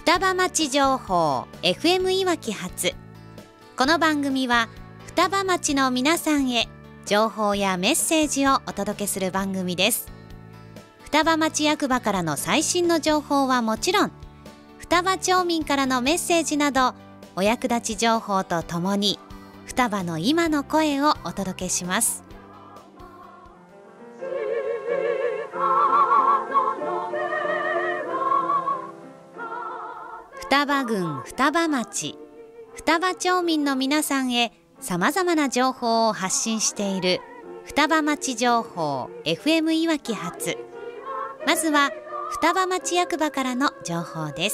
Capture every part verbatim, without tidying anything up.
双葉町情報 エフエム いわき発。この番組は双葉町の皆さんへ情報やメッセージをお届けする番組です。双葉町役場からの最新の情報はもちろん、双葉町民からのメッセージなどお役立ち情報とともに双葉の今の声をお届けします。双葉郡双葉町、双葉町民の皆さんへさまざまな情報を発信している双葉町情報 エフエム いわき発。まずは双葉町役場からの情報です。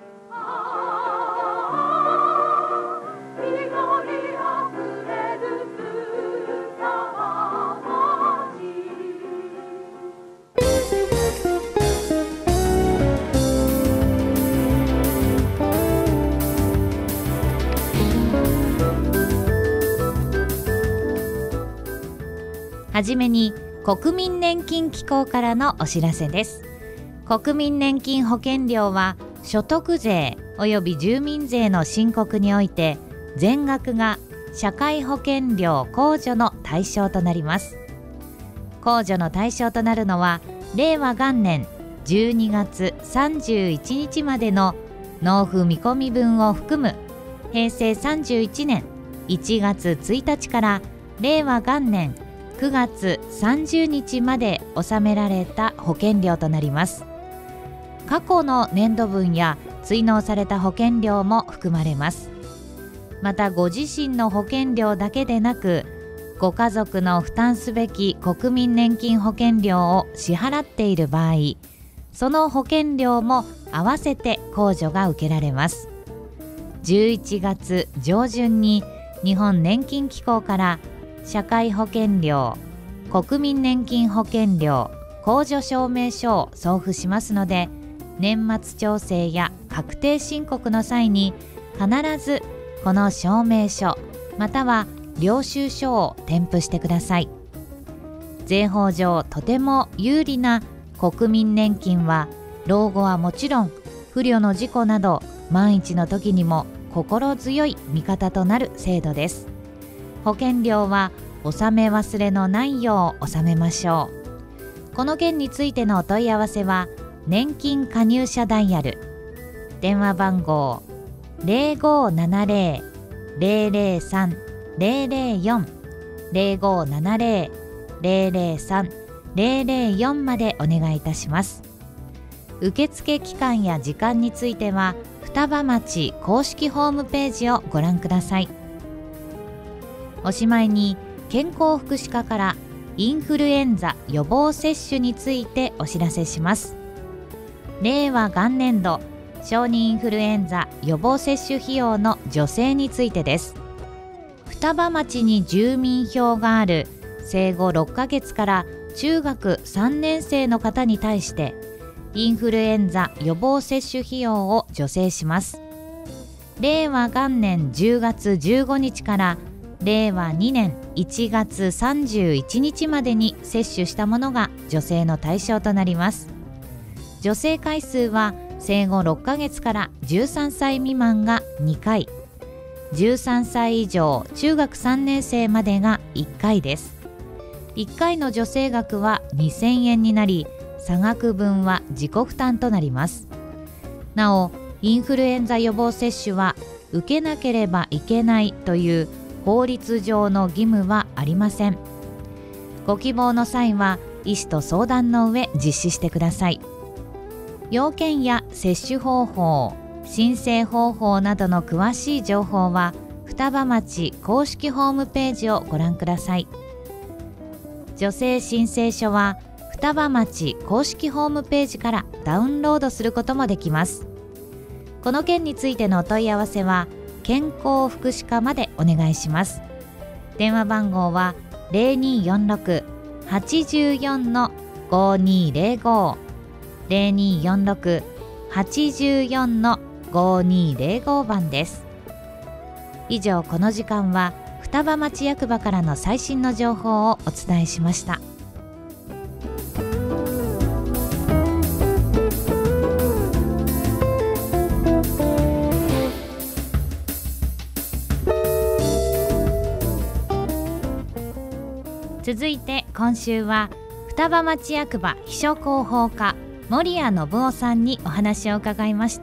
はじめに国民年金機構からのお知らせです。国民年金保険料は所得税及び住民税の申告において全額が社会保険料控除の対象となります。控除の対象となるのは令和元年じゅうにがつさんじゅういちにちまでの納付見込み分を含む平成さんじゅういちねんいちがつついたちから令和元年くがつさんじゅうにちまで納められた保険料となります。過去の年度分や追納された保険料も含まれます。またご自身の保険料だけでなく、ご家族の負担すべき国民年金保険料を支払っている場合、その保険料も合わせて控除が受けられます。じゅういちがつじょうじゅんに日本年金機構から社会保険料、国民年金保険料控除証明書を送付しますので、年末調整や確定申告の際に必ずこの証明書または領収書を添付してください。税法上とても有利な国民年金は、老後はもちろん不慮の事故など万一の時にも心強い味方となる制度です。保険料は納め忘れのないよう納めましょう。この件についてのお問い合わせは年金加入者ダイヤル、電話番号 ゼロごーななゼロ ゼロゼロさん ゼロゼロよん ゼロごーななゼロ ゼロゼロさん ゼロゼロよんまでお願いいたします。受付期間や時間については双葉町公式ホームページをご覧ください。おしまいに健康福祉課からインフルエンザ予防接種についてお知らせします。令和元年度小児インフルエンザ予防接種費用の助成についてです。双葉町に住民票がある生後ろっかげつから中学さんねんせいの方に対してインフルエンザ予防接種費用を助成します。令和元年じゅうがつじゅうごにちから令和にねんいちがつさんじゅういちにちまでに接種したものが助成の対象となります。助成回数は生後ろっかげつからじゅうさんさい未満がにかい、じゅうさんさい以上中学さんねんせいまでがいっかいです。いっかいの助成額はにせんえんになり、差額分は自己負担となります。なお、インフルエンザ予防接種は受けなければいけないという法律上の義務はありません。ご希望の際は医師と相談の上実施してください。要件や接種方法、申請方法などの詳しい情報は双葉町公式ホームページをご覧ください。助成申請書は双葉町公式ホームページからダウンロードすることもできます。この件についてのお問い合わせは健康福祉課までお願いします。電話番号は ゼロにーよんろく はちよん ごにーゼロご ゼロにーよんろく はちよん ごにーゼロご 番です。以上、この時間は双葉町役場からの最新の情報をお伝えしました。 続いて今週は双葉町役場秘書広報課森谷信夫さんにお話を伺いました。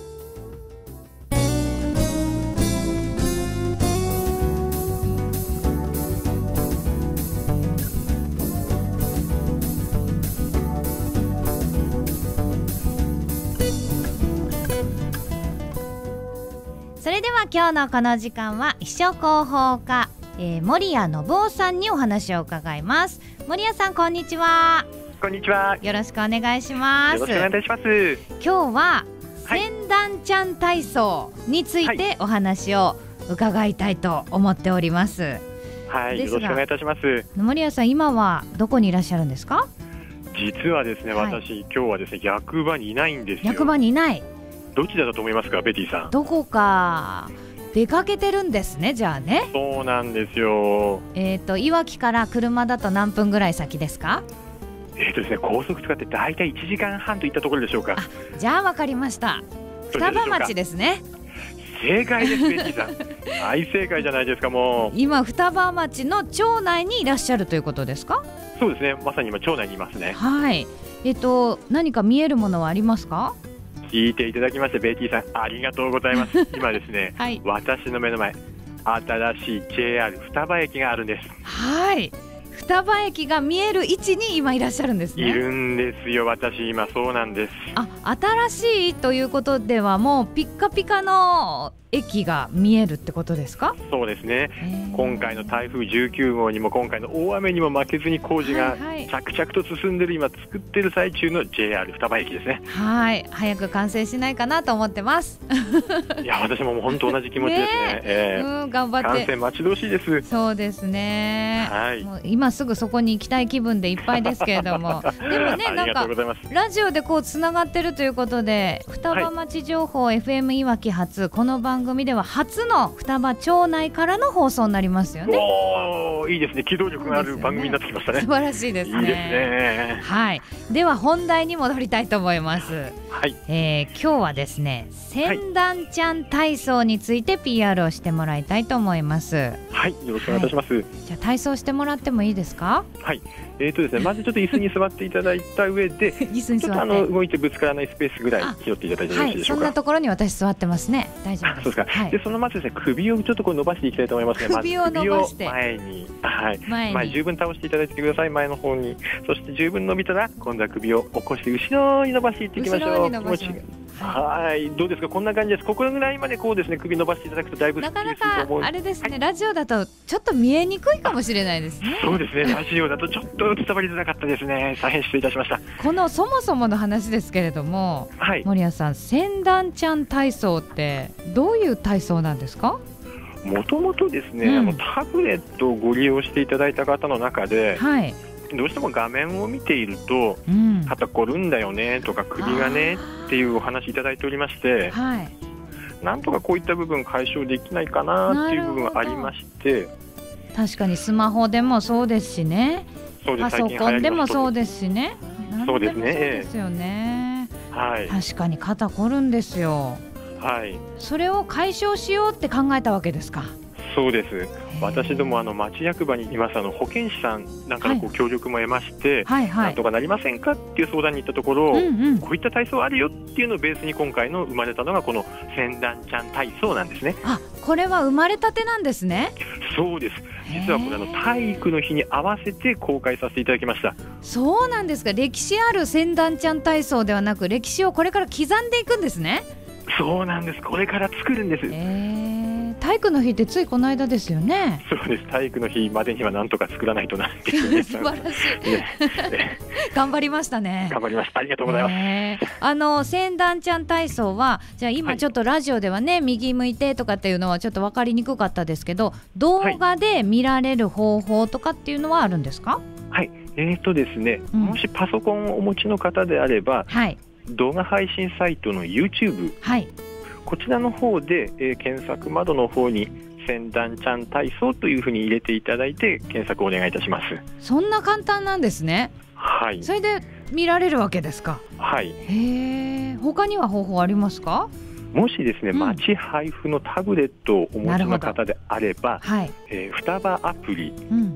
それでは今日のこの時間は秘書広報課、えー、森谷信夫さんにお話を伺います。森谷さん、こんにちは。 こんにちは。 よろしくお願いします。 よろしくお願いいたします。 今日ははい船団ちゃん体操についてお話を伺いたいと思っております。 はい、 ですがよろしくお願いいたします。 森谷さん、今はどこにいらっしゃるんですか？ 実はですね、 はい私今日はですね役場にいないんですよ。 役場にいない。 どちらだと思いますか、ベティさん。 どこか出かけてるんですね。じゃあね、 そうなんですよ。 えーといわきから車だと何分ぐらい先ですか？ えーとですね、高速使ってだいたいいちじかんはんといったところでしょうか。 じゃあ分かりました。双葉町ですね。 正解です、ベティさん。大正解じゃないですか。もう今双葉町の町内にいらっしゃるということですか？ そうですね、まさに今町内にいますね。 はい。えっと何か見えるものはありますか？ 聞いていただきましてベティさん、ありがとうございます。今ですね、 はい。 私の目の前、新しい ジェイアール 双葉駅があるんです。 はい。双葉駅が見える位置に今いらっしゃるんですね。 いるんですよ、私今。そうなんです。 あ、新しいということではもうピッカピカの駅が見えるってことですか？ そうですね、 へー今回の台風じゅうきゅうごうにも今回の大雨にも負けずに工事がはいはい着々と進んでる、今作ってる最中の ジェイアール 双葉駅ですね。 はい。早く完成しないかなと思ってますいや、私ももう本当同じ気持ちですね。 ねえーうん、頑張完って。 成待ち遠しいです。 そうですね、 はいもう今すぐそこに行きたい気分でいっぱいですけれどもでもね、 ありがとなんかうございます。 ラジオでこうつながってるということで、双葉町情報 エフエム いわき発、この番組では初の双葉町内からの放送になりますよね。 おー、いいですね。機動力がある番組になってきましたね。 素晴らしいですね。 いいですね。 はい。では本題に戻りたいと思います。 はい、 えー今日はですね、船団ちゃん体操について ピーアール をしてもらいたいと思います。 はい、よろしくお願いいたします。 じゃあ体操してもらってもいいですか？ はい、えーとですね、まずちょっと椅子に座っていただいた上で椅子にちょっとあ座って。 の動いてぶつからないスペースぐらい拾っていただいてよろはい、そんなしいでしょうか。 ところに私座ってますね。大丈夫です。 あ、そうですか。 はいで、そのまずですね、首をちょっとこう伸ばしていきたいと思いますね。 首を伸ばしてまず首を前に、はい、 前に前十分倒していただいてください。前の方に。そして十分伸びたら今度は首を起こして後ろに伸ばしていっていきましょう。 後ろに伸ばします気持ちがはい、どうですか。こんな感じです。ここぐらいまでこうですね、首伸ばしていただくとだいぶすっきなかなりすると思う。 かあれですね、 はい、 ラジオだとちょっと見えにくいかもしれないですね。 そうですね。ラジオだとちょっと伝わりづらかったですね。大変失礼いたしました。 このそもそもの話ですけれども、 はい。 森谷さん、船団ちゃん体操ってどういう体操なんですか？ もともとですね、 うんあのタブレットをご利用していただいた方の中で、 はい。 どうしても画面を見ているとうん。 肩こるんだよねとか首がねっていうお話いただいておりまして、 はい。 なんとかこういった部分解消できないかなっていう部分がありまして、 確かにスマホでもそうですしね、 そうです。 パソコンでもそうでですしね、 そうですね何でもそうですよね。 はい確かに肩こるんですよ。 はい、 それを解消しようって考えたわけですか？ そうです。私どもあの町役場にいますあの保健師さんなんかのこう協力も得まして、 はいはないんとかなりませんかっていう相談に行ったところ、 うんうん、 こういった体操あるよっていうのをベースに今回の生まれたのがこの船団ちゃん体操なんですね。 あ、これは生まれたてなんですね。 そうです。実はこれあの体育の日に合わせて公開させていただきました。 そうなんですか。歴史ある船団ちゃん体操ではなく、歴史をこれから刻んでいくんですね。 そうなんです。これから作るんです。 えー、体育の日ってついこの間ですよね。 そうです。体育の日までにはなんとか作らないとなっていう、ね、 素晴らしい、 ねね頑張りましたね。 頑張りました。ありがとうございます。 えー、あの船団ちゃん体操はじゃあ今ちょっとラジオではね、はい、右向いてとかっていうのはちょっと分かりにくかったですけど、動画で見られる方法とかっていうのはあるんですか？ はい、えーとですね、 うん、 もしパソコンをお持ちの方であれば、 はい、 動画配信サイトの YouTube、 はい、 こちらの方で、えー、検索窓の方に船団ちゃん体操というふうに入れていただいて検索をお願いいたします。 そんな簡単なんですね。 はい。 それで見られるわけですか？ はい。 へえ。他には方法ありますか？ もしですね、 うん、 町配布のタブレットをお持ちの方であれば、 はい、 えー、双葉アプリ、 うん、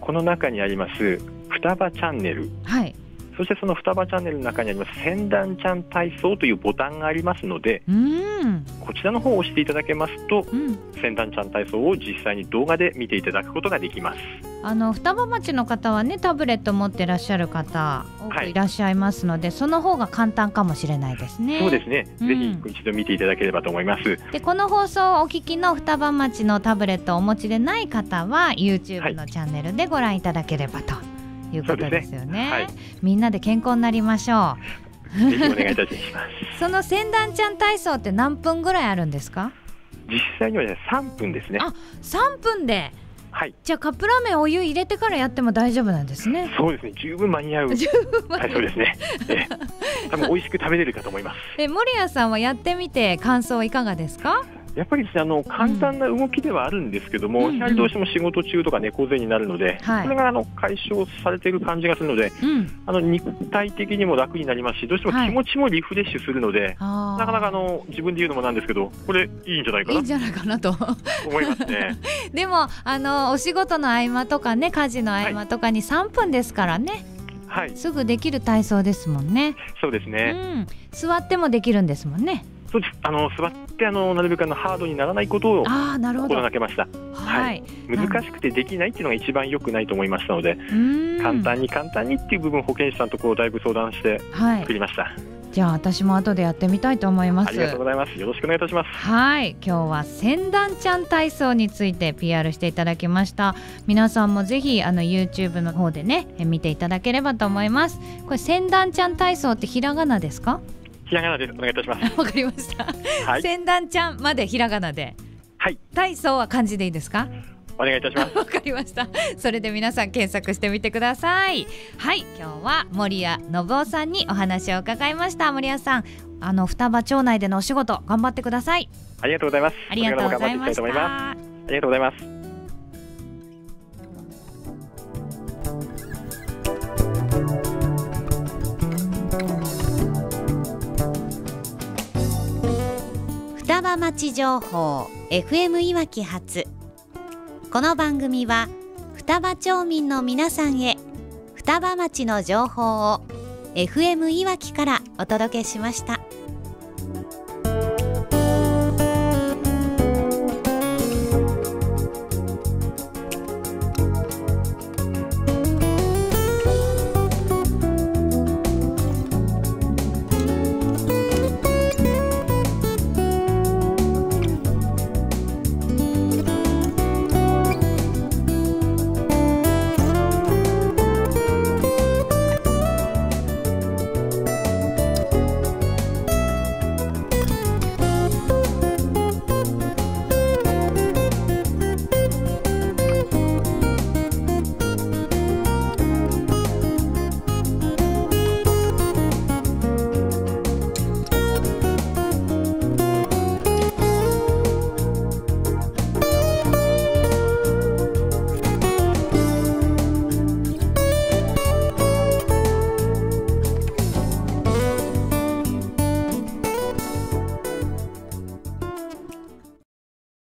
この中にあります双葉チャンネル、 はい、 そしてその双葉チャンネルの中にあります千段ちゃん体操というボタンがありますので、 うん、 こちらの方を押していただけますと、 うん、 千段ちゃん体操を実際に動画で見ていただくことができます。 あの双葉町の方はねタブレット持ってらっしゃる方多くいらっしゃいますので、はい、その方が簡単かもしれないですね。 そうですね、 うん、 ぜひ一度見ていただければと思います。 でこの放送をお聞きの双葉町のタブレットをお持ちでない方は YouTube のチャンネルでご覧いただければということですよね。はい、みんなで健康になりましょう。ぜひお願いいたしますその千段ちゃん体操って何分ぐらいあるんですか？ 実際には、ね、さんぷんですね。 あ、さんぷんで、はい、じゃあカップラーメンお湯入れてからやっても大丈夫なんですね。 そうですね、十分間に合う体操ですね。え多分美味しく食べれるかと思います。 え森谷さんはやってみて感想いかがですか？ やっぱりですね、あの簡単な動きではあるんですけども、うん、やはりどうしても仕事中とか猫背になるので、はい、それがあの解消されている感じがするので、うん、あの肉体的にも楽になりますし、どうしても気持ちもリフレッシュするので、はい、なかなかあの自分で言うのもなんですけど、これいいんじゃないかないいんじゃないかなと思いますね。 でもあのお仕事の合間とかね、家事の合間とかにさんぷんですからね、はい、すぐできる体操ですもんね。 そうですね、 うん、座ってもできるんですもんね。 そうです、あの座ってあのなるべくあのハードにならないことを心がけました。はい、難しくてできないっていうのが一番良くないと思いましたので、簡単に簡単にっていう部分、保健師さんとこうだいぶ相談して作りました。はい、 じゃあ私も後でやってみたいと思います。 ありがとうございます。よろしくお願いいたします。 はい、今日は千段ちゃん体操について ピーアール していただきました。皆さんもぜひあの YouTube の方でね見ていただければと思います。これ千段ちゃん体操ってひらがなですか？ ひらがなです。お願いいたします。 わかりました。はい、千段ちゃんまでひらがなで。 はい。 体操は漢字でいいですか？ お願いいたします。 わかりました。それで皆さん検索してみてください。はい、今日は森谷信夫さんにお話を伺いました。森谷さん、あの双葉町内でのお仕事頑張ってください。 ありがとうございます。 ありがとうございました。 ありがとうございます。 双葉町情報 エフエム いわき発。この番組は双葉町民の皆さんへ双葉町の情報を エフエム いわきからお届けしました。